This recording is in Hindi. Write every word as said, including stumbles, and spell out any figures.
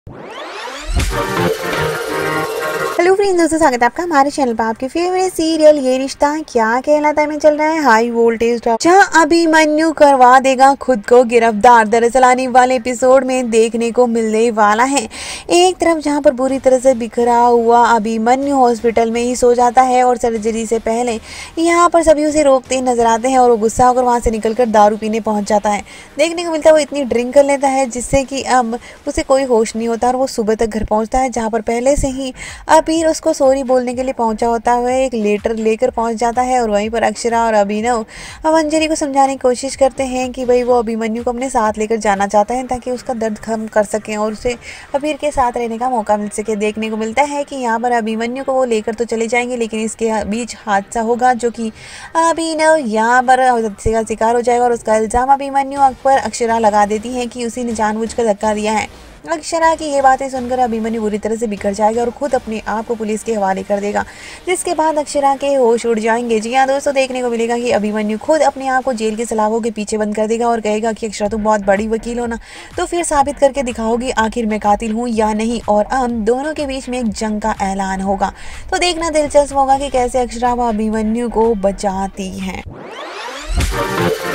हेलो फ्रेंड्स, दोस्तों स्वागत है आपका हमारे चैनल पर। आपके फेवरेट सीरियल ये रिश्ता क्या कहलाता है में चल रहा है हाई वोल्टेज ड्रामा, जहां अभिमन्यु करवा देगा खुद को गिरफ्तार। दरअसल आने वाले एपिसोड में देखने को मिलने वाला है। एक तरफ जहां पर बुरी तरह से बिखरा हुआ अभिमन्यु हॉस्पिटल में ही सो जाता है और सर्जरी से पहले यहाँ पर सभी उसे रोकते नजर आते हैं और वो गुस्सा होकर वहां से निकलकर दारू पीने पहुंच जाता है। देखने को मिलता है वो इतनी ड्रिंक कर लेता है जिससे कि अब उसे कोई होश नहीं होता और वो सुबह तक घर पहुंचता है, जहां पर पहले से ही अबीर उसको सॉरी बोलने के लिए पहुंचा होता है। एक लेटर लेकर पहुंच जाता है और वहीं पर अक्षरा और अभिनव अब अंजलि को समझाने की कोशिश करते हैं कि भाई वो अभिमन्यु को अपने साथ लेकर जाना चाहता है ताकि उसका दर्द कम कर सकें और उसे अबीर के साथ रहने का मौका मिल सके। देखने को मिलता है कि यहाँ पर अभिमन्यु को वो लेकर तो चले जाएंगे, लेकिन इसके बीच हादसा होगा जो कि अभिनव यहाँ पर हादसे का शिकार हो जाएगा और उसका इल्जाम अभिमन्यु पर अक्षरा लगा देती है कि उसी ने जानबूझकर धक्का दिया है। अक्षरा की ये बातें सुनकर अभिमन्यु बुरी तरह से बिखर जाएगा और खुद अपने आप को पुलिस के हवाले कर देगा, जिसके बाद अक्षरा के होश उड़ जाएंगे। जी हाँ दोस्तों, देखने को मिलेगा कि अभिमन्यु खुद अपने आप को जेल की सलाखों के पीछे बंद कर देगा और कहेगा कि अक्षरा तुम बहुत बड़ी वकील हो ना, तो फिर साबित करके दिखाओगी आखिर मैं कातिल हूँ या नहीं, और हम दोनों के बीच में एक जंग का ऐलान होगा। तो देखना दिलचस्प होगा कि कैसे अक्षरा व अभिमन्यु को बचाती है।